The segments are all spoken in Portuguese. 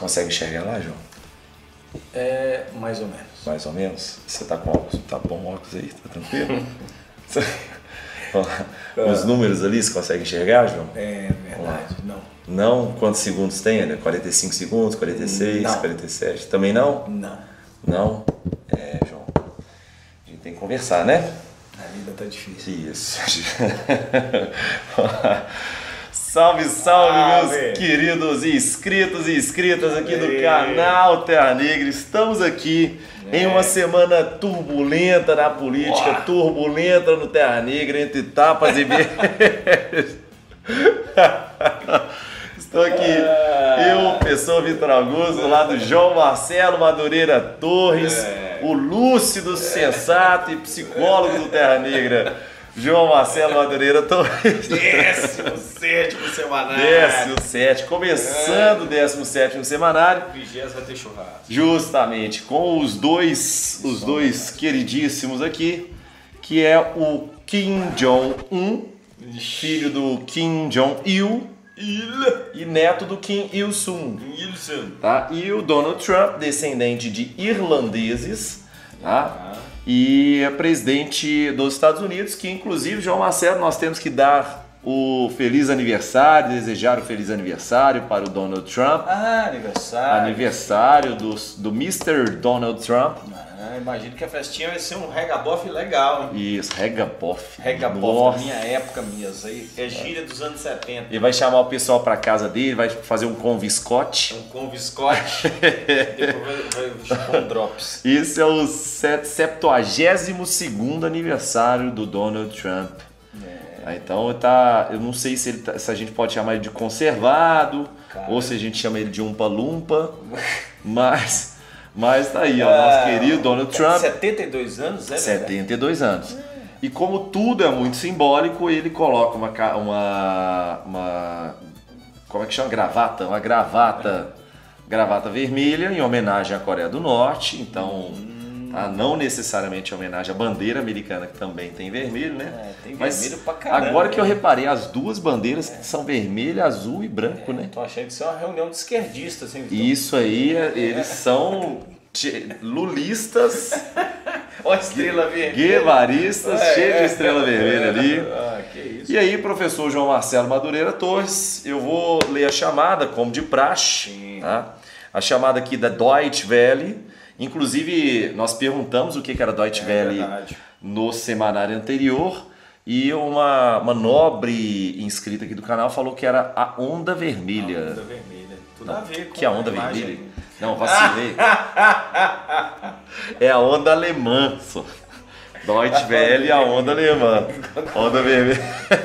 consegue enxergar lá, João? Mais ou menos. Mais ou menos? Você tá com óculos? Tá bom o óculos aí? Tá tranquilo? Os números ali, você consegue enxergar, João? É verdade, não. Não? Quantos segundos tem, né? 45 segundos, 46, não. 47? Também não? Não. Não? João. A gente tem que conversar, né? A vida tá difícil. Isso. Salve, salve, meus queridos inscritos e inscritas aqui do canal Terra Negra. Estamos aqui em uma semana turbulenta na política, turbulenta no Terra Negra, entre tapas e beijos. Estou aqui, eu, pessoa Vitor Augusto, do lado do João Marcelo Madureira Torres, o lúcido, sensato e psicólogo do Terra Negra, João Marcelo Madureira Torres. 17º semanário. 17º, começando o 17º semanário. 20º vai ter churrasco. Justamente, com os dois queridíssimos aqui, que é o Kim Jong-un, filho do Kim Jong-il e neto do Kim Il-sung, tá? E o Donald Trump, descendente de irlandeses, tá? E é presidente dos Estados Unidos, que inclusive, João Marcelo, nós temos que dar o feliz aniversário, desejar o feliz aniversário para o Donald Trump. Aniversário. Aniversário do Mr. Donald Trump. Imagino que a festinha vai ser um regabof legal, hein? Isso, regabof. Regabof da minha época mesmo. Aí é gíria dos anos 70. Ele vai chamar o pessoal para casa dele, vai fazer um conviscote. Um conviscote. Depois vai chupar um drops. Esse é o 72º aniversário do Donald Trump. Então eu não sei se a gente pode chamar ele de conservado, ou se a gente chama ele de umpa-lumpa, mas tá aí, ó, nosso querido Donald Trump. 72 anos, 72 anos. E como tudo é muito simbólico, ele coloca uma como é que chama? Uma gravata vermelha em homenagem à Coreia do Norte, então não necessariamente em homenagem à bandeira americana, que também tem vermelho, né? Tem vermelho pra caramba. Agora que eu reparei, as duas bandeiras são vermelho, azul e branco, né? Tô achando que isso é uma reunião de esquerdistas, hein, Vitor? Isso aí, eles são lulistas, ó, estrela vermelha. guevaristas, cheio de estrela vermelha ali. Que isso. E aí, professor João Marcelo Madureira Torres, eu vou ler a chamada, como de praxe, tá? A chamada aqui da Deutsche Welle. Inclusive, nós perguntamos o que era Deutsche Welle no semanário anterior e uma nobre inscrita aqui do canal falou que era a onda vermelha. A onda vermelha. Tudo a ver com que é a onda vermelha? Não, vacilei. É a onda alemã. Deutsche Welle e a onda alemã. Onda vermelha.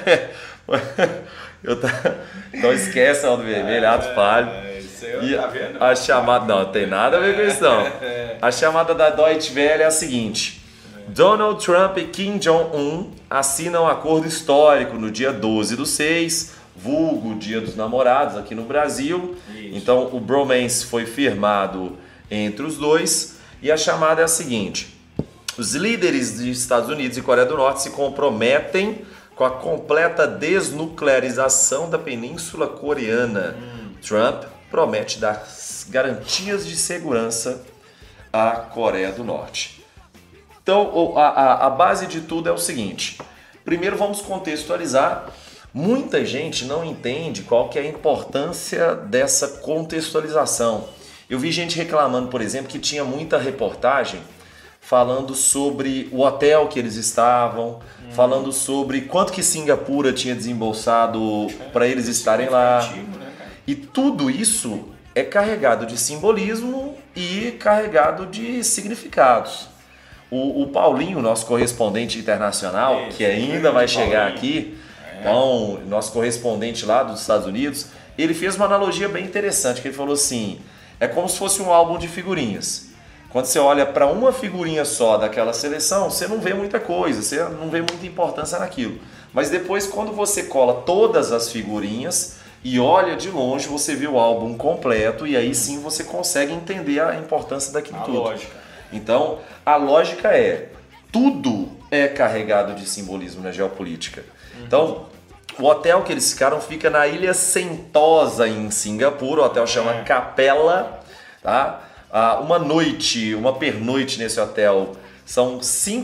Então esquece a onda vermelha, ato falho. E a chamada, não tem nada a ver com isso não. A chamada da Deutsche Welle é a seguinte: Donald Trump e Kim Jong-un assinam um acordo histórico no dia 12/6, vulgo Dia dos Namorados aqui no Brasil. Isso. Então o bromance foi firmado entre os dois e a chamada é a seguinte: os líderes dos Estados Unidos e Coreia do Norte se comprometem com a completa desnuclearização da Península Coreana. Trump promete dar garantias de segurança à Coreia do Norte. Então, a base de tudo é o seguinte. Primeiro, vamos contextualizar. Muita gente não entende qual que é a importância dessa contextualização. Eu vi gente reclamando, por exemplo, que tinha muita reportagem falando sobre o hotel que eles estavam, falando sobre quanto que Singapura tinha desembolsado para eles estarem lá. E tudo isso é carregado de simbolismo e carregado de significados. O Paulinho, nosso correspondente internacional, que ainda vai chegar aqui, então, nosso correspondente lá dos Estados Unidos, ele fez uma analogia bem interessante, que ele falou assim, é como se fosse um álbum de figurinhas. Quando você olha para uma figurinha só daquela seleção, você não vê muita coisa, você não vê muita importância naquilo. Mas depois, quando você cola todas as figurinhas e olha de longe, você vê o álbum completo e aí sim você consegue entender a importância daquilo tudo. Lógica. Então, a lógica é, tudo é carregado de simbolismo na geopolítica. Então, O hotel que eles ficaram fica na Ilha Sentosa, em Singapura. O hotel chama Capella, tá? Uma pernoite nesse hotel são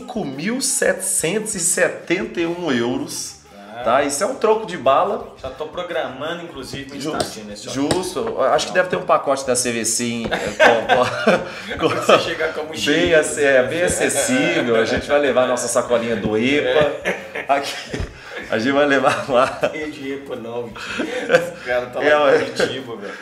5.771 euros. Tá? Isso é um troco de bala. Já tô programando, inclusive, uma estadia nesse hotel. Justo. Acho que deve ter um pacote da CVC Você chegar como bem acessível. A gente vai levar nossa sacolinha do EPA. Aqui. A gente vai levar lá. De EPA não, esse cara tá lá em Curitiba, velho.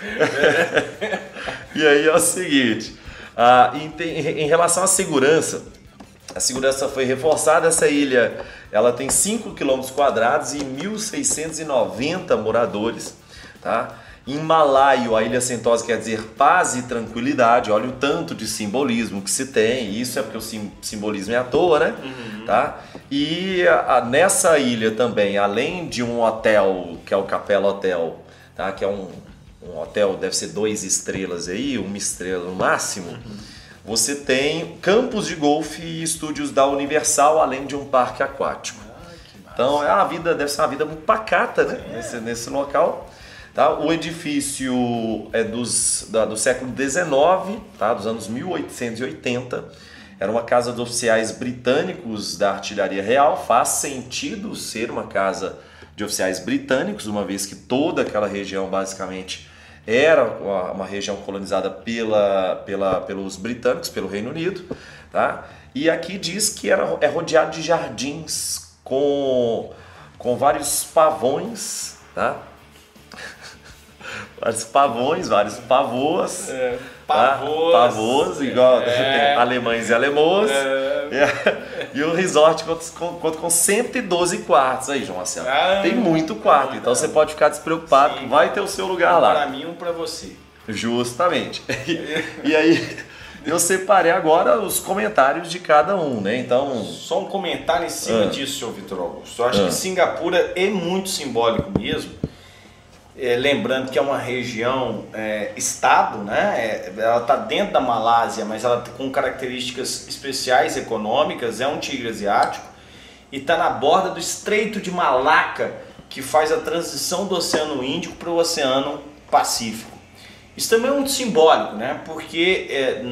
E aí é o seguinte, em relação à segurança, a segurança foi reforçada. Essa ilha ela tem 5 km² e 1.690 moradores. Tá? Em malaio, a Ilha Sentosa quer dizer paz e tranquilidade. Olha o tanto de simbolismo que se tem. Isso é porque o simbolismo é à toa, né? Tá? E nessa ilha também, além de um hotel, que é o Capella Hotel, tá? Que é um hotel, deve ser 2 estrelas aí, 1 estrela no máximo, você tem campos de golfe e estúdios da Universal, além de um parque aquático. Então deve ser uma vida muito pacata, né? Nesse local. Tá? O edifício é do século XIX, tá? Dos anos 1880. Era uma casa de oficiais britânicos da artilharia real. Faz sentido ser uma casa de oficiais britânicos, uma vez que toda aquela região basicamente era uma região colonizada pelos britânicos, pelo Reino Unido. Tá? E aqui diz que é rodeado de jardins com vários pavões, tá? Vários pavões, vários pavôs. Pavôs, igual tem alemães e alemãs. E o resort conta com 112 quartos aí, João Marcelo. Tem muito quarto, então você pode ficar despreocupado, sim, vai ter o seu lugar lá. Para mim, um para você. Justamente. E aí eu separei agora os comentários de cada um, né? Então, só um comentário em cima disso, senhor Vitor Augusto. Eu acho que Singapura é muito simbólico mesmo. Lembrando que é uma região estado, né? Ela está dentro da Malásia, mas ela com características especiais econômicas, é um tigre asiático e está na borda do Estreito de Malaca, que faz a transição do Oceano Índico para o Oceano Pacífico. Isso também é muito simbólico, né? Porque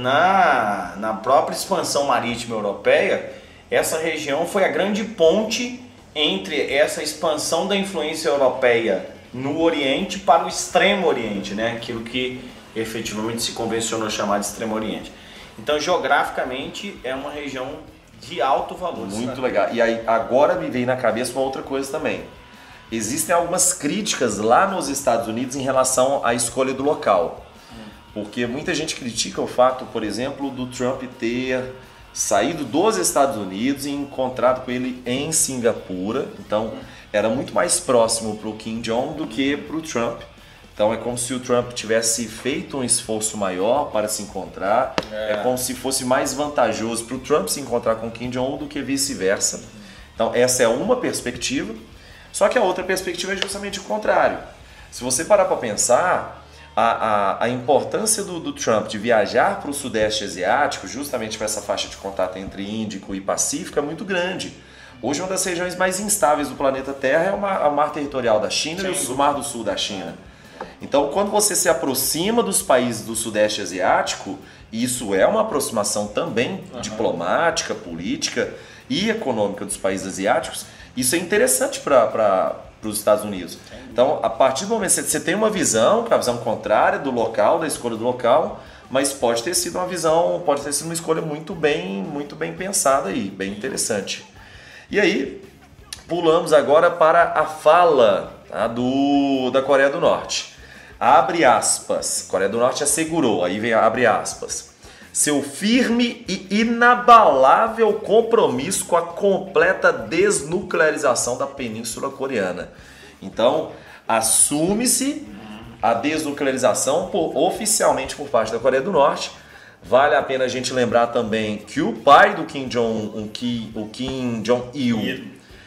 na própria expansão marítima europeia, essa região foi a grande ponte entre essa expansão da influência europeia no Oriente para o Extremo Oriente, né? Aquilo que efetivamente se convencionou chamar de Extremo Oriente. Então, geograficamente, é uma região de alto valor. Muito legal. E aí, agora me veio na cabeça uma outra coisa também. Existem algumas críticas lá nos Estados Unidos em relação à escolha do local. Porque muita gente critica o fato, por exemplo, do Trump ter saído dos Estados Unidos e encontrado com ele em Singapura. Então, era muito mais próximo para o Kim Jong do que para o Trump. Então, é como se o Trump tivesse feito um esforço maior para se encontrar. É como se fosse mais vantajoso para o Trump se encontrar com o Kim Jong do que vice-versa. Então, essa é uma perspectiva. Só que a outra perspectiva é justamente o contrário. Se você parar para pensar, a importância do Trump de viajar para o Sudeste Asiático, justamente para essa faixa de contato entre Índico e Pacífico, é muito grande. Hoje, uma das regiões mais instáveis do planeta Terra é o mar territorial da China e o Mar do Sul da China. Então, quando você se aproxima dos países do Sudeste Asiático, isso é uma aproximação também diplomática, política e econômica dos países asiáticos. Isso é interessante para os Estados Unidos. Então, a partir do momento que você tem uma visão, que é a visão contrária do local, da escolha do local, mas pode ter sido uma escolha muito bem pensada aí, bem interessante. E aí, pulamos agora para a fala, tá, da Coreia do Norte. Abre aspas. Coreia do Norte assegurou, aí vem abre aspas. Seu firme e inabalável compromisso com a completa desnuclearização da Península Coreana. Então, assume-se a desnuclearização oficialmente por parte da Coreia do Norte. Vale a pena a gente lembrar também que o pai do Kim Jong-un, o Kim Jong-il,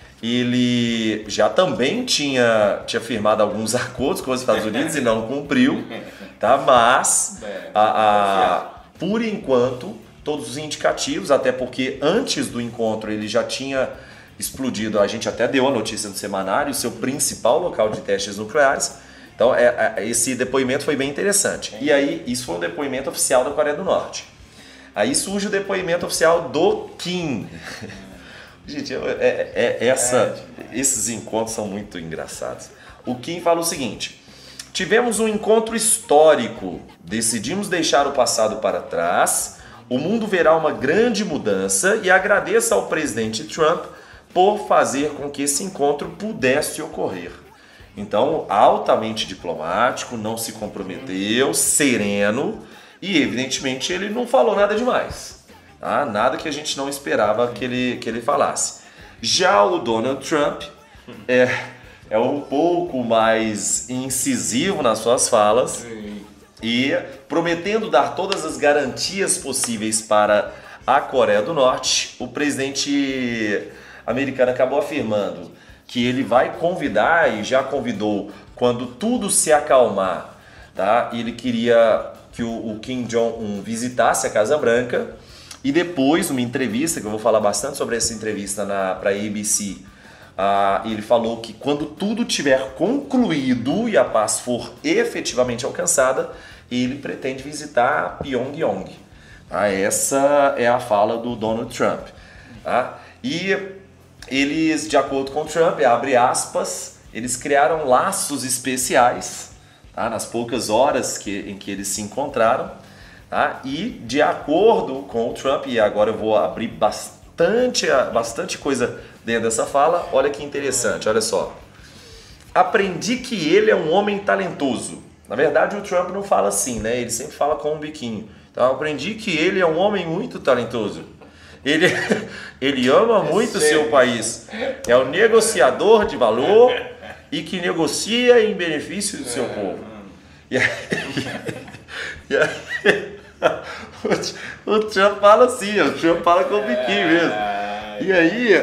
ele já também tinha firmado alguns acordos com os Estados Unidos e não cumpriu, tá? Mas, por enquanto, todos os indicativos, até porque antes do encontro ele já tinha explodido, a gente até deu a notícia no semanário, o seu principal local de testes nucleares. Então, esse depoimento foi bem interessante. E aí, isso foi um depoimento oficial da Coreia do Norte. Aí surge o depoimento oficial do Kim. Gente, esses encontros são muito engraçados. O Kim fala o seguinte: tivemos um encontro histórico, decidimos deixar o passado para trás, o mundo verá uma grande mudança e agradeço ao presidente Trump por fazer com que esse encontro pudesse ocorrer. Então, altamente diplomático, não se comprometeu, sereno e, evidentemente, ele não falou nada demais. Tá? Nada que a gente não esperava que ele falasse. Já o Donald Trump é um pouco mais incisivo nas suas falas e prometendo dar todas as garantias possíveis para a Coreia do Norte, o presidente americano acabou afirmando que ele vai convidar e já convidou quando tudo se acalmar, tá? Ele queria que o Kim Jong-un visitasse a Casa Branca e depois, numa entrevista, que eu vou falar bastante sobre essa entrevista para a ABC, ele falou que quando tudo tiver concluído e a paz for efetivamente alcançada, ele pretende visitar Pyongyang. Tá? Essa é a fala do Donald Trump. Tá? E eles, de acordo com o Trump, abre aspas, eles criaram laços especiais, tá? Nas poucas horas em que eles se encontraram. Tá? E de acordo com o Trump, e agora eu vou abrir bastante coisa dentro dessa fala, olha que interessante, olha só. Aprendi que ele é um homem talentoso. Na verdade, o Trump não fala assim, né? Ele sempre fala com um biquinho. Então, eu aprendi que ele é um homem muito talentoso. Ele ama muito o seu país. É um negociador de valor e que negocia em benefício do seu povo. E aí, o Trump fala assim, o Trump fala com o biquinho mesmo. E aí,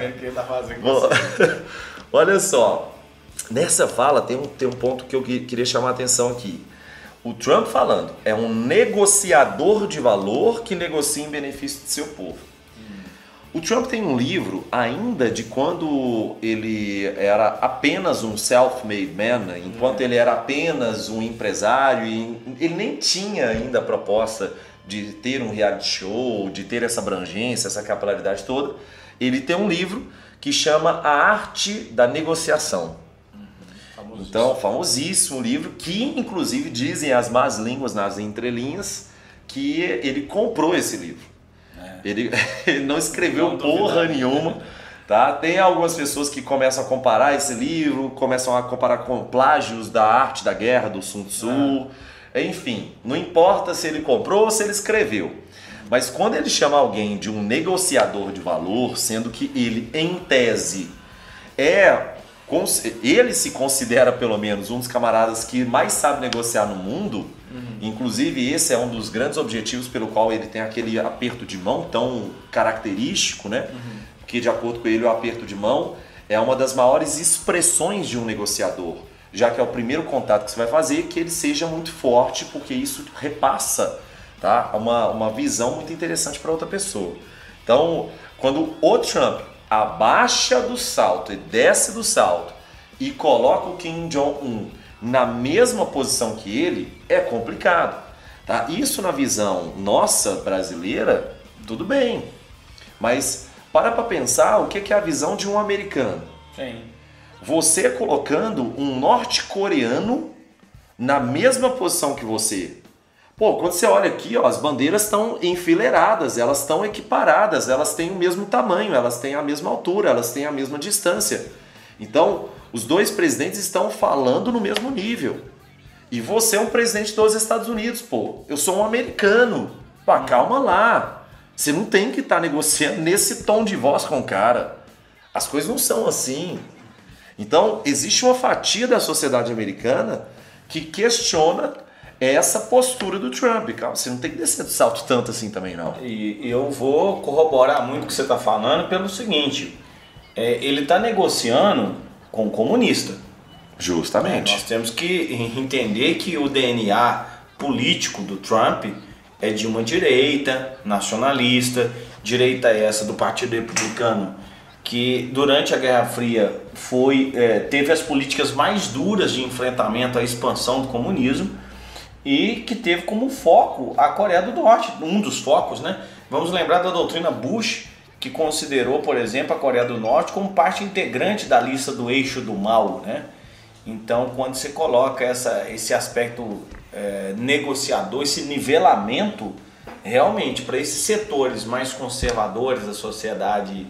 olha só, nessa fala tem um ponto que eu queria chamar a atenção aqui. O Trump falando, é um negociador de valor que negocia em benefício do seu povo. O Trump tem um livro ainda de quando ele era apenas um self-made man, enquanto ele era apenas um empresário, e ele nem tinha ainda a proposta de ter um reality show, de ter essa abrangência, essa capilaridade toda. Ele tem um livro que chama A Arte da Negociação. Então, famosíssimo livro, que inclusive dizem as más línguas nas entrelinhas que ele comprou esse livro. Ele não escreveu porra nenhuma, tá? Tem algumas pessoas que começam a comparar esse livro, começam a comparar com plágios da Arte da Guerra, do Sun Tzu. Enfim, não importa se ele comprou ou se ele escreveu. Mas quando ele chama alguém de um negociador de valor, sendo que ele, em tese, ele se considera pelo menos um dos camaradas que mais sabe negociar no mundo, inclusive esse é um dos grandes objetivos pelo qual ele tem aquele aperto de mão tão característico, né? Porque de acordo com ele o aperto de mão é uma das maiores expressões de um negociador, já que é o primeiro contato que você vai fazer, que ele seja muito forte, porque isso repassa, tá? uma visão muito interessante para outra pessoa. Então, quando o Trump abaixa do salto e desce do salto e coloca o Kim Jong-un na mesma posição que ele, é complicado. Tá? Isso na visão nossa, brasileira, tudo bem. Mas para pensar o que é a visão de um americano. Sim. Você colocando um norte-coreano na mesma posição que você. Pô, quando você olha aqui, ó, as bandeiras estão enfileiradas, elas estão equiparadas, elas têm o mesmo tamanho, elas têm a mesma altura, elas têm a mesma distância. Então, os dois presidentes estão falando no mesmo nível. E você é um presidente dos Estados Unidos, pô. Eu sou um americano. Pô, calma lá. Você não tem que estar negociando nesse tom de voz com o cara. As coisas não são assim. Então, existe uma fatia da sociedade americana que questiona essa postura do Trump. Calma, você não tem que descer do salto tanto assim também, não. E eu vou corroborar muito o que você está falando pelo seguinte. Ele está negociando com o comunista. Justamente. Nós temos que entender que o DNA político do Trump é de uma direita nacionalista, direita essa do Partido Republicano, que durante a Guerra Fria teve as políticas mais duras de enfrentamento à expansão do comunismo e que teve como foco a Coreia do Norte, um dos focos, né? Vamos lembrar da doutrina Bush, que considerou, por exemplo, a Coreia do Norte como parte integrante da lista do eixo do mal, né? Então, quando você coloca esse aspecto negociador, esse nivelamento, realmente, para esses setores mais conservadores da sociedade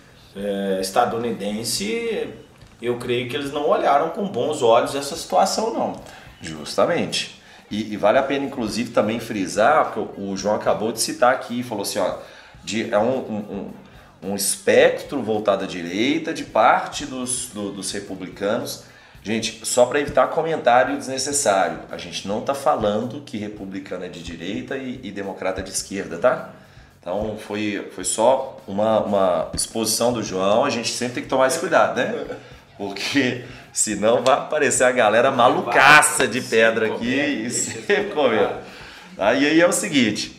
estadunidense, eu creio que eles não olharam com bons olhos essa situação, não. Justamente. E vale a pena, inclusive, também frisar, porque o João acabou de citar aqui, falou assim, ó, é um espectro voltado à direita de parte dos republicanos. Gente, só para evitar comentário desnecessário, a gente não está falando que republicano é de direita e democrata é de esquerda, tá? Então foi só uma exposição do João, a gente sempre tem que tomar esse cuidado, né? Porque senão vai aparecer a galera malucaça de pedra aqui e sempre comer. E aí é o seguinte,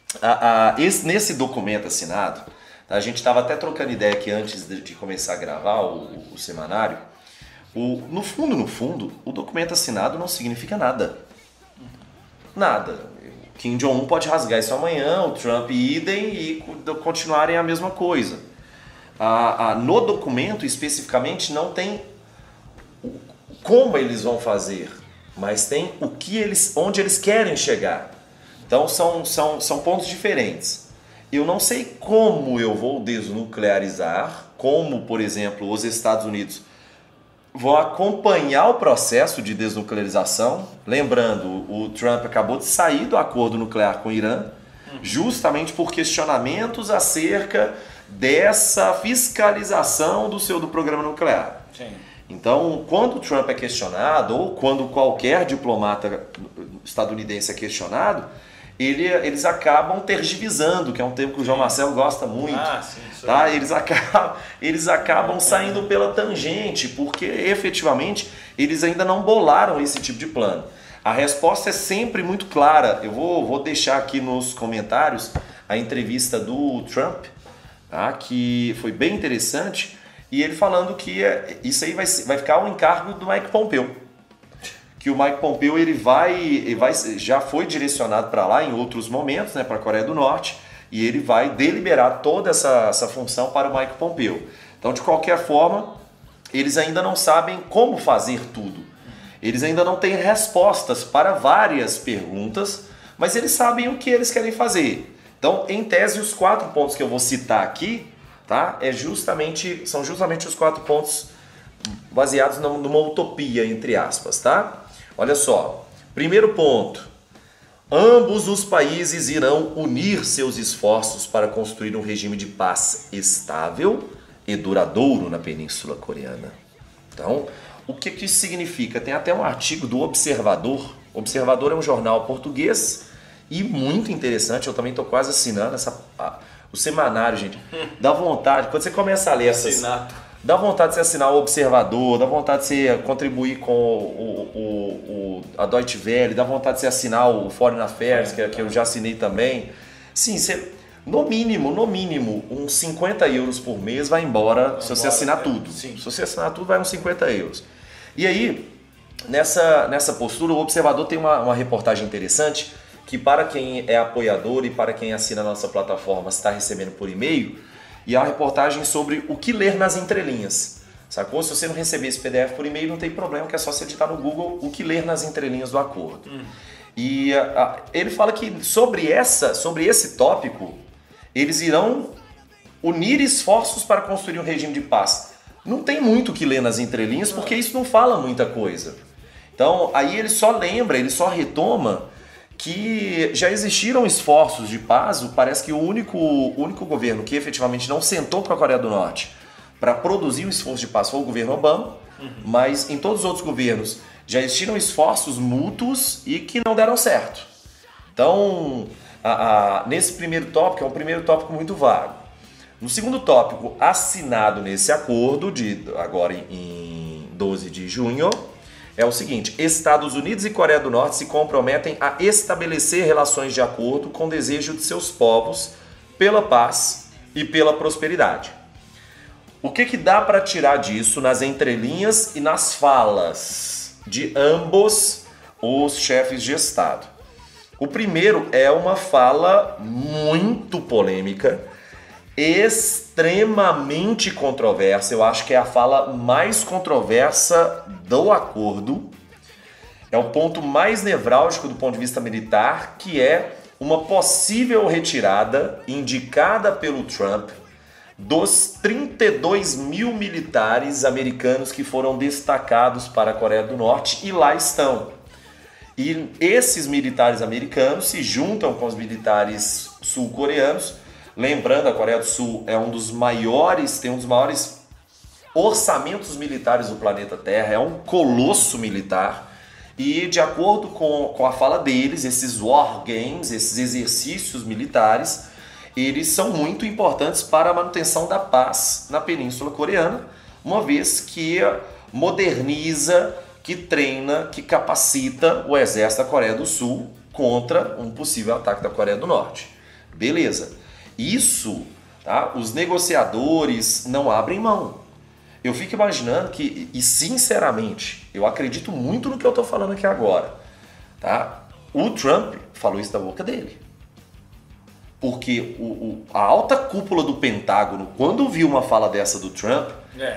nesse documento assinado, a gente estava até trocando ideia aqui antes de começar a gravar o semanário. No fundo, o documento assinado não significa nada. Nada. Kim Jong-un pode rasgar isso amanhã, o Trump idem e continuarem a mesma coisa. No documento, especificamente, não tem como eles vão fazer, mas tem onde eles querem chegar. Então são pontos diferentes. Eu não sei como eu vou desnuclearizar, como, por exemplo, os Estados Unidos vão acompanhar o processo de desnuclearização. Lembrando, o Trump acabou de sair do acordo nuclear com o Irã, justamente por questionamentos acerca dessa fiscalização do programa nuclear. Sim. Então, quando o Trump é questionado, ou quando qualquer diplomata estadunidense é questionado, eles acabam tergiversando, que é um termo que o João Marcelo gosta muito. Sim, tá? Eles acabam saindo pela tangente, porque efetivamente eles ainda não bolaram esse tipo de plano. A resposta é sempre muito clara. Eu vou deixar aqui nos comentários a entrevista do Trump, tá? Que foi bem interessante, e ele falando que isso aí vai ficar ao encargo do Mike Pompeo. Que o Mike Pompeo já foi direcionado para lá em outros momentos, né, para a Coreia do Norte, e ele vai deliberar toda essa função para o Mike Pompeo. Então, de qualquer forma, eles ainda não sabem como fazer tudo. Eles ainda não têm respostas para várias perguntas, mas eles sabem o que eles querem fazer. Então, em tese, os 4 pontos que eu vou citar aqui, tá, são justamente os 4 pontos baseados numa utopia, entre aspas, tá? Olha só, primeiro ponto, ambos os países irão unir seus esforços para construir um regime de paz estável e duradouro na Península Coreana. Então, o que isso significa? Tem até um artigo do Observador. O Observador é um jornal português e muito interessante, eu também estou quase assinando o semanário, gente. Dá vontade, quando você começa a ler dá vontade de você assinar o Observador, dá vontade de você contribuir com a Deutsche Welle, dá vontade de você assinar o Foreign Affairs, que eu já assinei também. Sim, no mínimo, uns 50 euros por mês vai embora se você assinar tudo. Sim. Se você assinar tudo, vai uns 50 euros. E aí, nessa postura, o Observador tem uma reportagem interessante, que para quem é apoiador e para quem assina a nossa plataforma está recebendo por e-mail, e é uma reportagem sobre o que ler nas entrelinhas. Sacou? Se você não receber esse PDF por e-mail, não tem problema, que é só você digitar no Google o que ler nas entrelinhas do acordo. E ele fala que sobre esse tópico, eles irão unir esforços para construir um regime de paz. Não tem muito o que ler nas entrelinhas, porque isso não fala muita coisa. Então, aí ele só retoma que já existiram esforços de paz. Parece que o único governo que efetivamente não sentou com a Coreia do Norte para produzir um esforço de paz foi o governo Obama, mas em todos os outros governos já existiram esforços mútuos e que não deram certo. Então, nesse primeiro tópico, é um primeiro tópico muito vago. No segundo tópico, assinado nesse acordo, agora em 12 de junho, é o seguinte: Estados Unidos e Coreia do Norte se comprometem a estabelecer relações de acordo com o desejo de seus povos pela paz e pela prosperidade. O que dá para tirar disso nas entrelinhas e nas falas de ambos os chefes de Estado? O primeiro é uma fala muito polêmica, extremamente controversa. Eu acho que é a fala mais controversa do acordo. É o ponto mais nevrálgico do ponto de vista militar, que é uma possível retirada indicada pelo Trump dos 32 mil militares americanos que foram destacados para a Coreia do Norte, e lá estão. E esses militares americanos se juntam com os militares sul-coreanos. Lembrando, a Coreia do Sul é um dos maiores, tem um dos maiores orçamentos militares do planeta Terra, é um colosso militar. E de acordo com a fala deles, esses war games, esses exercícios militares, eles são muito importantes para a manutenção da paz na Península Coreana, uma vez que moderniza, que treina, que capacita o exército da Coreia do Sul contra um possível ataque da Coreia do Norte. Beleza. Isso, tá? Os negociadores não abrem mão. Eu fico imaginando que, e sinceramente, eu acredito muito no que eu estou falando aqui agora, tá? O Trump falou isso da boca dele. Porque a alta cúpula do Pentágono, quando viu uma fala dessa do Trump,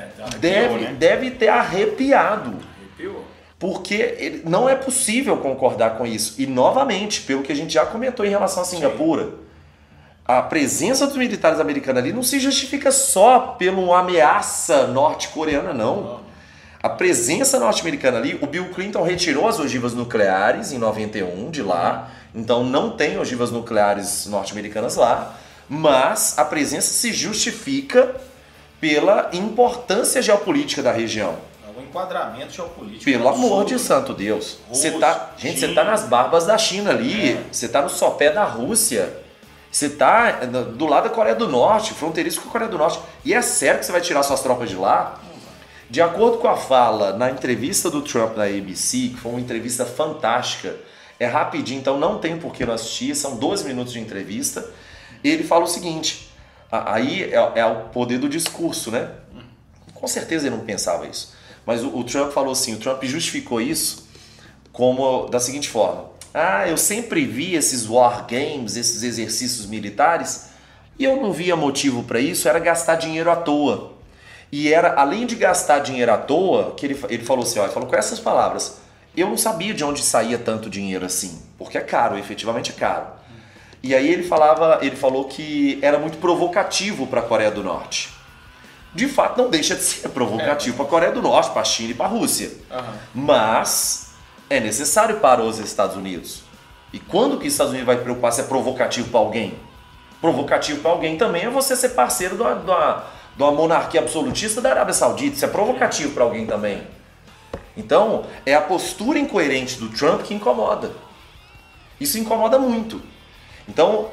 deve ter arrepiado. Arrepiou. Porque não é possível concordar com isso. E, novamente, pelo que a gente já comentou em relação a Singapura, a presença dos militares americanos ali não se justifica só pela uma ameaça norte-coreana, não. A presença norte-americana ali, o Bill Clinton retirou as ogivas nucleares em 91 de lá, então não tem ogivas nucleares norte-americanas lá, mas a presença se justifica pela importância geopolítica da região. O enquadramento geopolítico. Pelo amor de santo Deus. Você tá nas barbas da China ali, você tá no sopé da Rússia. Você está do lado da Coreia do Norte, fronteiriço com a Coreia do Norte. E é sério que você vai tirar suas tropas de lá? De acordo com a fala na entrevista do Trump na ABC, que foi uma entrevista fantástica, é rapidinho, então não tem por que não assistir, são 12 minutos de entrevista. Ele fala o seguinte, aí é o poder do discurso, né? Com certeza ele não pensava isso. Mas o Trump falou assim, o Trump justificou isso como da seguinte forma: eu sempre vi esses war games, esses exercícios militares, e eu não via motivo para isso, era gastar dinheiro à toa. E era, além de gastar dinheiro à toa, que ele falou assim, ele falou com essas palavras, eu não sabia de onde saía tanto dinheiro assim, porque é caro, efetivamente é caro. E aí ele falou que era muito provocativo para a Coreia do Norte. De fato, não deixa de ser provocativo para a Coreia do Norte, para a China e para a Rússia. Mas é necessário para os Estados Unidos. E quando que os Estados Unidos vai preocupar se é provocativo para alguém? Provocativo para alguém também é você ser parceiro de uma monarquia absolutista da Arábia Saudita. Isso é provocativo para alguém também. Então, é a postura incoerente do Trump que incomoda. Isso incomoda muito. Então,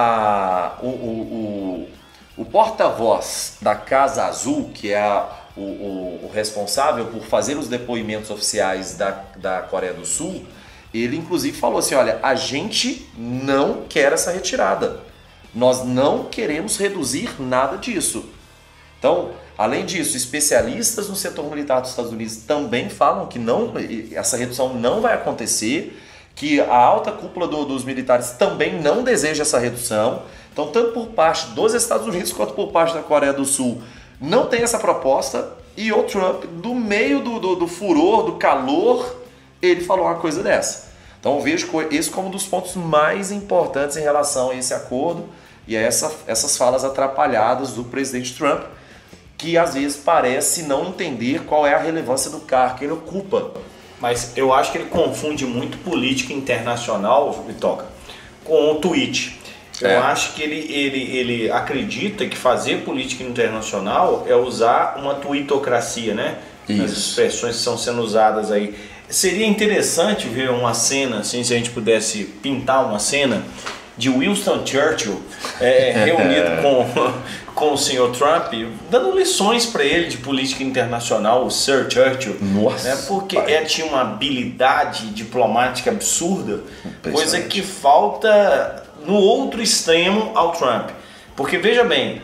o porta-voz da Casa Azul, que é o responsável por fazer os depoimentos oficiais da Coreia do Sul, ele inclusive falou assim, olha, a gente não quer essa retirada. Nós não queremos reduzir nada disso. Então, além disso, especialistas no setor militar dos Estados Unidos também falam que essa redução não vai acontecer, que a alta cúpula dos militares também não deseja essa redução. Então, tanto por parte dos Estados Unidos quanto por parte da Coreia do Sul, não tem essa proposta. E o Trump, do meio do furor, do calor, ele falou uma coisa dessa. Então, eu vejo esse como um dos pontos mais importantes em relação a esse acordo e a essas falas atrapalhadas do presidente Trump, que às vezes parece não entender qual é a relevância do cargo que ele ocupa. Mas eu acho que ele confunde muito política internacional, Vitoca, com o tweet. Eu acho que ele acredita que fazer política internacional é usar uma tweetocracia, né? Isso. As expressões que estão sendo usadas aí. Seria interessante ver uma cena, assim, se a gente pudesse pintar uma cena de Winston Churchill reunido com o senhor Trump, dando lições para ele de política internacional, o Sir Churchill. Nossa, né? Porque tinha uma habilidade diplomática absurda, coisa que falta no outro extremo ao Trump. Porque veja bem,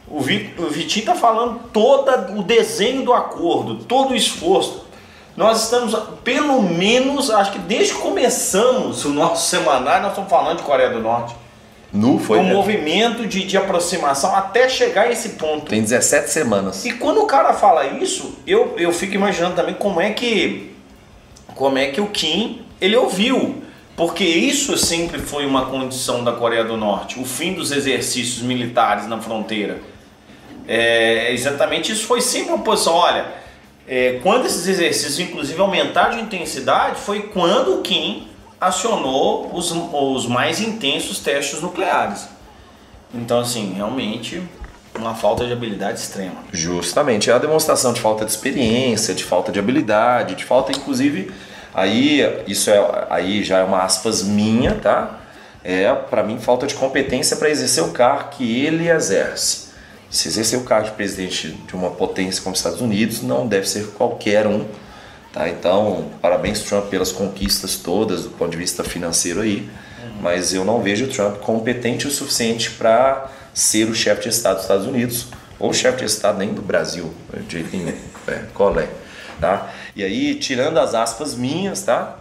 O Vitinho está falando todo o desenho do acordo, todo o esforço. Nós estamos, pelo menos, acho que desde que começamos o nosso semanário, nós estamos falando de Coreia do Norte. Foi movimento de aproximação até chegar a esse ponto. Tem 17 semanas. E quando o cara fala isso, eu fico imaginando também como é que o Kim, ele ouviu. Porque isso sempre foi uma condição da Coreia do Norte, o fim dos exercícios militares na fronteira. Exatamente isso foi sempre uma posição. Olha, quando esses exercícios inclusive aumentaram de intensidade, foi quando o Kim acionou os mais intensos testes nucleares. Então, assim, realmente uma falta de habilidade extrema. Justamente, é a demonstração de falta de experiência, de falta de habilidade, de falta, inclusive, aí já é uma aspas minha, tá? Para mim, falta de competência para exercer o cargo que ele exerce. Se exercer o cargo de presidente de uma potência como os Estados Unidos, não deve ser qualquer um. Tá, então, parabéns Trump pelas conquistas todas do ponto de vista financeiro aí, mas eu não vejo o Trump competente o suficiente para ser o chefe de Estado dos Estados Unidos, ou o chefe de Estado nem do Brasil, de jeito nenhum, qual é? Tá? E aí, tirando as aspas minhas, tá?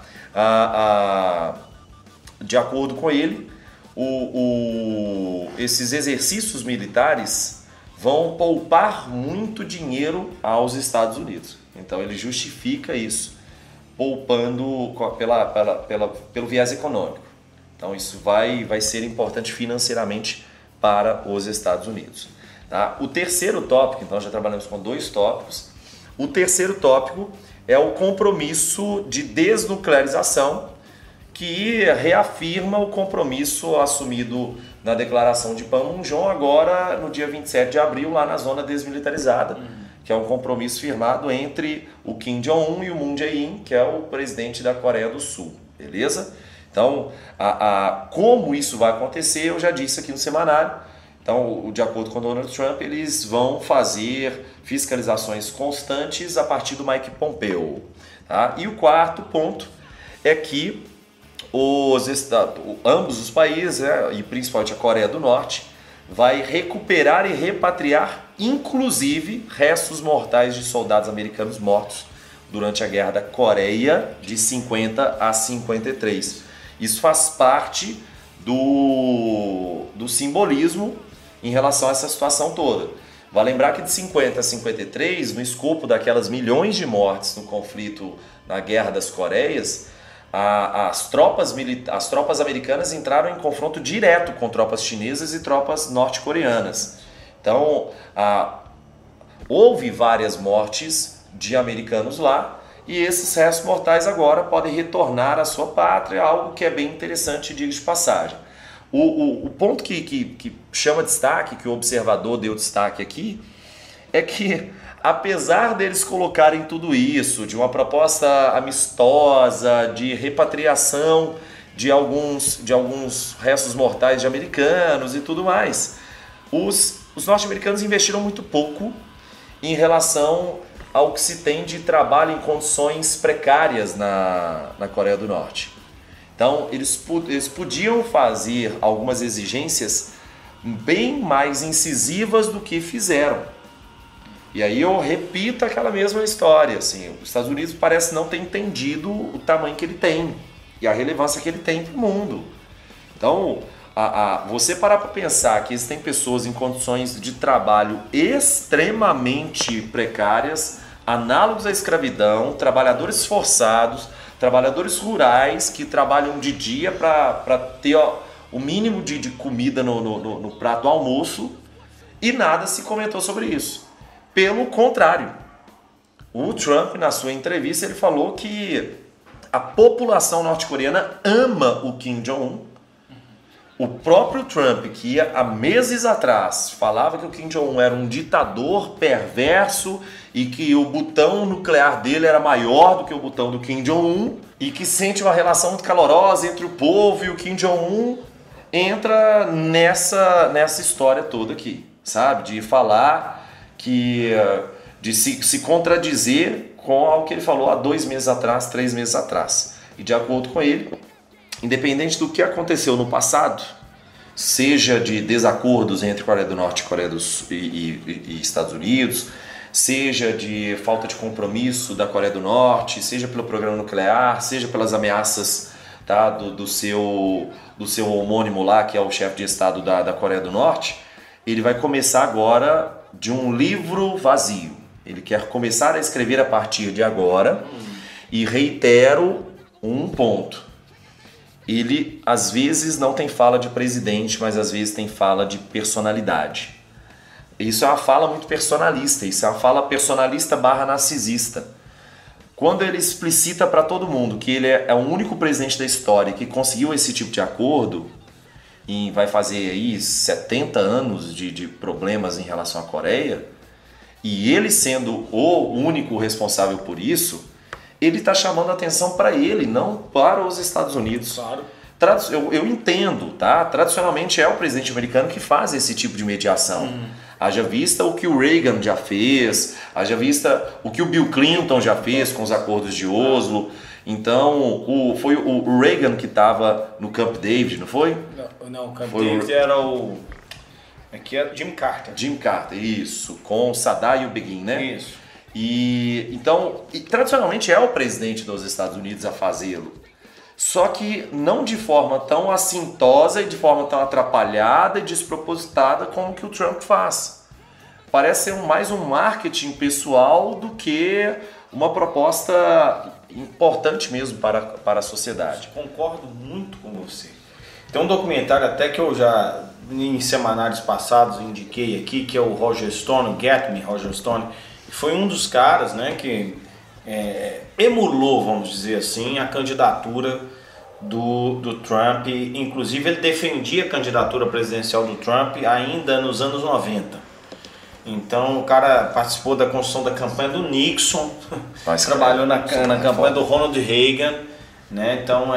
De acordo com ele, esses exercícios militares vão poupar muito dinheiro aos Estados Unidos. Então ele justifica isso, poupando pelo viés econômico. Então isso vai ser importante financeiramente para os Estados Unidos. Tá? O terceiro tópico, então já trabalhamos com 2 tópicos. O terceiro tópico é o compromisso de desnuclearização, que reafirma o compromisso assumido na declaração de Panmunjom agora no dia 27 de abril lá na zona desmilitarizada. Que é um compromisso firmado entre o Kim Jong-un e o Moon Jae-in, que é o presidente da Coreia do Sul, beleza? Então, como isso vai acontecer, eu já disse aqui no semanário. Então, de acordo com o Donald Trump, eles vão fazer fiscalizações constantes a partir do Mike Pompeo. Tá? E o quarto ponto é que ambos os países, e principalmente a Coreia do Norte, vai recuperar e repatriar, inclusive, restos mortais de soldados americanos mortos durante a Guerra da Coreia de 50 a 53. Isso faz parte do simbolismo em relação a essa situação toda. Vale lembrar que de 50 a 53, no escopo daquelas milhões de mortes no conflito na Guerra das Coreias, as tropas americanas entraram em confronto direto com tropas chinesas e tropas norte-coreanas. Então, houve várias mortes de americanos lá e esses restos mortais agora podem retornar à sua pátria, algo que é bem interessante, digo de passagem. O ponto que chama destaque, que o observador deu destaque aqui, é que apesar deles colocarem tudo isso, de uma proposta amistosa, de repatriação de alguns restos mortais de americanos e tudo mais, os norte-americanos investiram muito pouco em relação ao que se tem de trabalho em condições precárias na Coreia do Norte. Então, eles podiam fazer algumas exigências bem mais incisivas do que fizeram. E aí eu repito aquela mesma história, assim, os Estados Unidos parece não ter entendido o tamanho que ele tem e a relevância que ele tem para o mundo. Então, você parar para pensar que existem pessoas em condições de trabalho extremamente precárias, análogos à escravidão, trabalhadores forçados, trabalhadores rurais que trabalham de dia para ter o mínimo de comida no prato do almoço, e nada se comentou sobre isso. Pelo contrário, o Trump, na sua entrevista, ele falou que a população norte-coreana ama o Kim Jong-un. O próprio Trump, que há meses atrás falava que o Kim Jong-un era um ditador perverso e que o botão nuclear dele era maior do que o botão do Kim Jong-un e que sente uma relação muito calorosa entre o povo e o Kim Jong-un, entra nessa história toda aqui, sabe? De falar de se contradizer com o que ele falou há 2 meses atrás, 3 meses atrás. E de acordo com ele, independente do que aconteceu no passado, seja de desacordos entre Coreia do Norte e Estados Unidos, seja de falta de compromisso da Coreia do Norte, seja pelo programa nuclear, seja pelas ameaças, tá, do seu homônimo lá, que é o chefe de Estado da Coreia do Norte. Ele vai começar agora de um livro vazio. Ele quer começar a escrever a partir de agora, e reitero um ponto. Ele, às vezes, não tem fala de presidente, mas às vezes tem fala de personalidade. Isso é uma fala muito personalista, isso é uma fala personalista / narcisista. Quando ele explicita para todo mundo que ele é o único presidente da história que conseguiu esse tipo de acordo, e vai fazer aí 70 anos de problemas em relação à Coreia, e ele sendo o único responsável por isso, ele está chamando a atenção para ele, não para os Estados Unidos. Claro. Eu entendo, tá? Tradicionalmente é o presidente americano que faz esse tipo de mediação. Haja vista o que o Reagan já fez, haja vista o que o Bill Clinton já fez com os acordos de Oslo. Então, foi o Reagan que estava no Camp David, não foi? Não, o Camp David era o... Aqui é Jimmy Carter. Jimmy Carter, isso. Com o Saddam e o Begin, né? Isso. Então, tradicionalmente é o presidente dos Estados Unidos a fazê-lo. Só que não de forma tão assintosa e de forma tão atrapalhada e despropositada como que o Trump faz. Parece ser mais um marketing pessoal do que uma proposta importante mesmo para a sociedade. Concordo muito com você. Tem um documentário até que eu já, em semanários passados, indiquei aqui, que é o Roger Stone, Get Me, Roger Stone. Foi um dos caras, né, que emulou, vamos dizer assim, a candidatura do Trump. Inclusive, ele defendia a candidatura presidencial do Trump ainda nos anos 90. Então, o cara participou da construção da campanha do Nixon, trabalhou na campanha do Ronald Reagan, né? Então,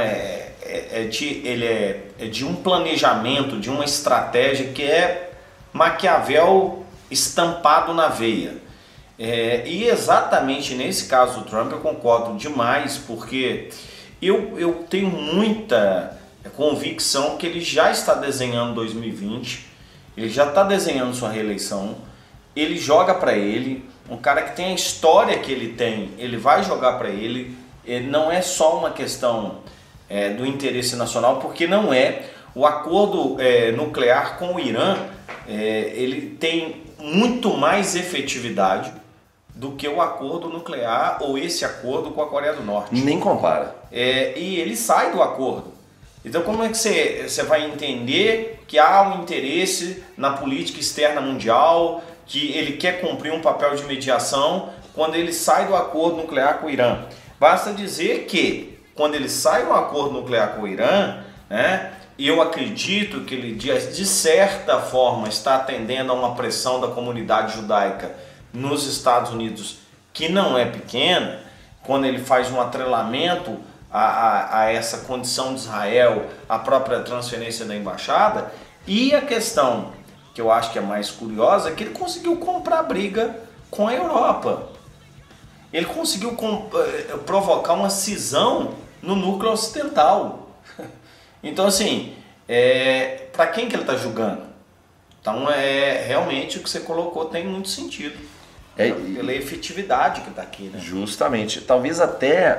ele é de um planejamento, de uma estratégia que é Maquiavel estampado na veia. E exatamente nesse caso do Trump eu concordo demais, porque eu tenho muita convicção que ele já está desenhando 2020, ele já está desenhando sua reeleição, ele joga para ele, um cara que tem a história que ele tem, ele vai jogar para ele, não é só uma questão do interesse nacional, porque não é. O acordo nuclear com o Irã, ele tem muito mais efetividade do que o acordo nuclear ou esse acordo com a Coreia do Norte. Nem compara. E ele sai do acordo. Então como é que você vai entender que há um interesse na política externa mundial, que ele quer cumprir um papel de mediação quando ele sai do acordo nuclear com o Irã? Basta dizer que quando ele sai do acordo nuclear com o Irã, né, e eu acredito que ele de certa forma está atendendo a uma pressão da comunidade judaica nos Estados Unidos, que não é pequena, quando ele faz um atrelamento a essa condição de Israel, a própria transferência da embaixada. E a questão que eu acho que é mais curiosa é que ele conseguiu comprar briga com a Europa. Ele conseguiu provocar uma cisão no núcleo ocidental. Então, assim, para quem que ele está julgando? Então, realmente o que você colocou tem muito sentido. Pela efetividade que está aqui, né? Justamente. Talvez até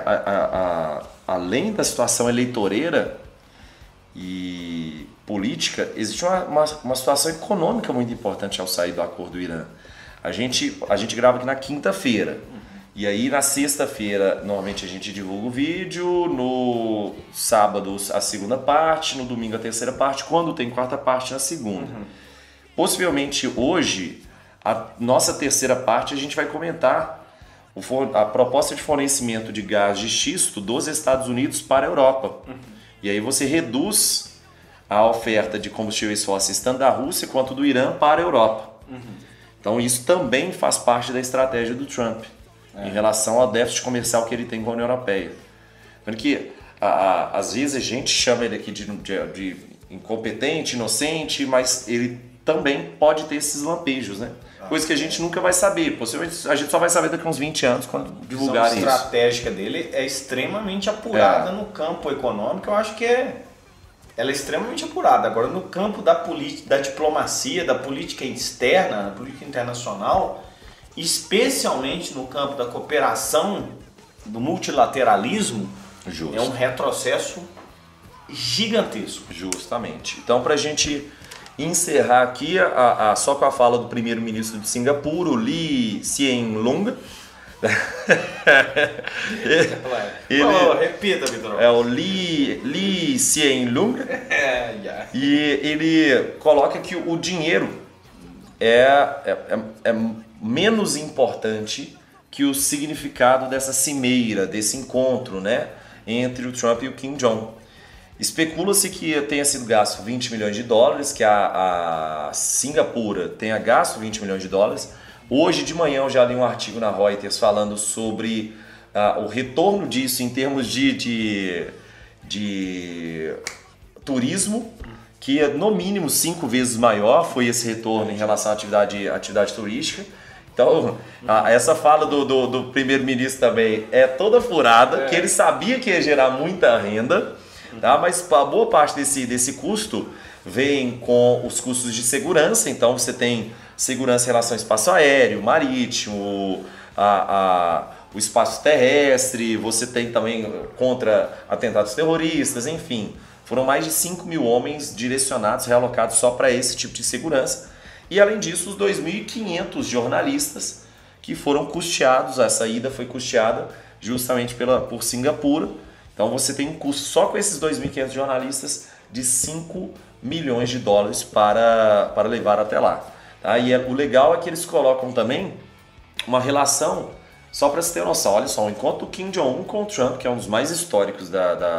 além da situação eleitoreira e política, existe uma situação econômica muito importante ao sair do acordo do Irã. A gente grava aqui na quinta-feira. E aí na sexta-feira, normalmente a gente divulga o vídeo, no sábado a segunda parte, no domingo a terceira parte, quando tem quarta parte na segunda. Possivelmente hoje, a nossa terceira parte, a gente vai comentar a proposta de fornecimento de gás de xisto dos Estados Unidos para a Europa. E aí você reduz a oferta de combustíveis fósseis tanto da Rússia quanto do Irã para a Europa. Então isso também faz parte da estratégia do Trump em relação ao déficit comercial que ele tem com a União Europeia. Porque às vezes a gente chama ele aqui de incompetente, inocente, mas ele também pode ter esses lampejos, né? Coisa que a gente nunca vai saber. Possivelmente a gente só vai saber daqui a uns 20 anos quando divulgarem isso. A estratégica dele é extremamente apurada no campo econômico. Eu acho que ela é extremamente apurada. Agora, no campo da diplomacia, da política externa, da política internacional, especialmente no campo da cooperação, do multilateralismo, é um retrocesso gigantesco. Justamente. Então, para a gente encerrar aqui, só com a fala do primeiro-ministro de Singapura, o Lee Hsien Loong. Repita, Vitor. É o Lee Hsien Loong. E ele coloca que o dinheiro é menos importante que o significado dessa cimeira, desse encontro, né, entre o Trump e o Kim Jong. Especula-se que tenha sido gasto 20 milhões de dólares, que a Singapura tenha gasto 20 milhões de dólares. Hoje de manhã eu já li um artigo na Reuters falando sobre o retorno disso em termos de turismo, que é no mínimo 5 vezes maior foi esse retorno em relação à atividade turística. Então, essa fala do primeiro-ministro também é toda furada, que ele sabia que ia gerar muita renda, tá? Mas a boa parte desse custo vem com os custos de segurança. Então, você tem segurança em relação ao espaço aéreo, marítimo, o espaço terrestre, você tem também contra atentados terroristas, enfim. Foram mais de 5 mil homens direcionados, realocados só para esse tipo de segurança. E além disso, os 2.500 jornalistas que foram custeados, essa ida foi custeada justamente por Singapura. Então você tem um custo só com esses 2.500 jornalistas de 5 milhões de dólares para levar até lá. Tá? E o legal é que eles colocam também uma relação, só para você ter noção, olha só, o encontro do Kim Jong-un com o Trump, que é um dos mais históricos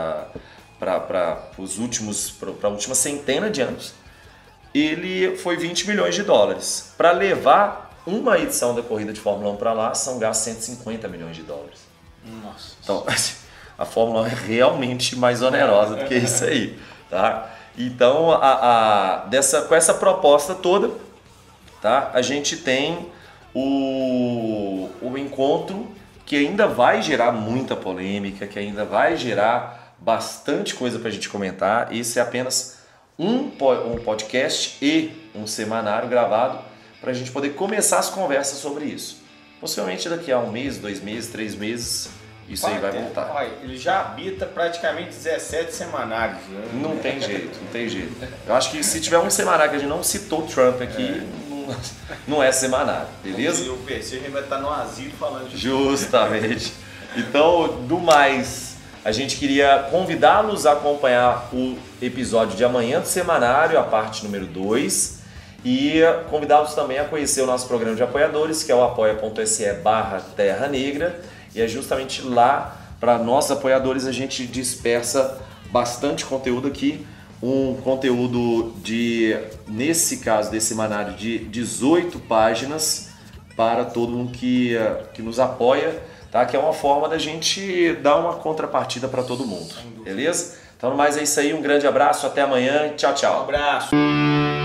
para a última centena de anos, ele foi 20 milhões de dólares. Para levar uma edição da corrida de Fórmula 1 para lá, são gastos 150 milhões de dólares. Nossa. Então, a Fórmula 1 é realmente mais onerosa do que isso aí. Tá? Então, com essa proposta toda, tá? A gente tem o encontro que ainda vai gerar muita polêmica, que ainda vai gerar bastante coisa para a gente comentar. Esse é apenas um podcast e um semanário gravado para a gente poder começar as conversas sobre isso. Possivelmente daqui a 1 mês, 2 meses, 3 meses, isso aí vai voltar. Olha, ele já habita praticamente 17 semanários. Né? Não tem jeito, não tem jeito. Eu acho que se tiver um semanário que a gente não citou Trump aqui, não é semanário, beleza? E o PC a gente vai estar no asilo falando de Justamente. Então, do mais, a gente queria convidá-los a acompanhar o episódio de amanhã do semanário, a parte número 2, e convidá-los também a conhecer o nosso programa de apoiadores, que é o apoia.se/Terra Negra, e é justamente lá, para nossos apoiadores, a gente dispersa bastante conteúdo aqui, um conteúdo nesse caso desse semanário, de 18 páginas para todo mundo que nos apoia, tá? Que é uma forma da gente dar uma contrapartida para todo mundo, beleza? Então, no mais é isso aí, um grande abraço, até amanhã, tchau, tchau. Um abraço.